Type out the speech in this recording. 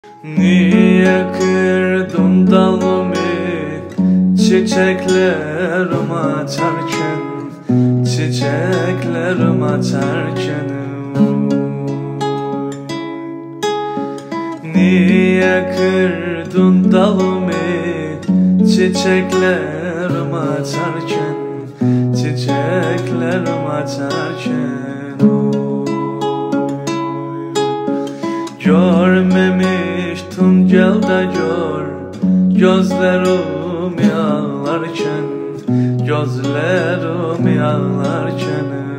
Niye kırdın dalımı çiçeklerim açarken, çiçeklerim açarken? Niye kırdın dalımı çiçeklerim açarken, çiçeklerim açarken? Görmemiştin, gel de gör, gözlerim ağlarken, gözlerim ağlarken.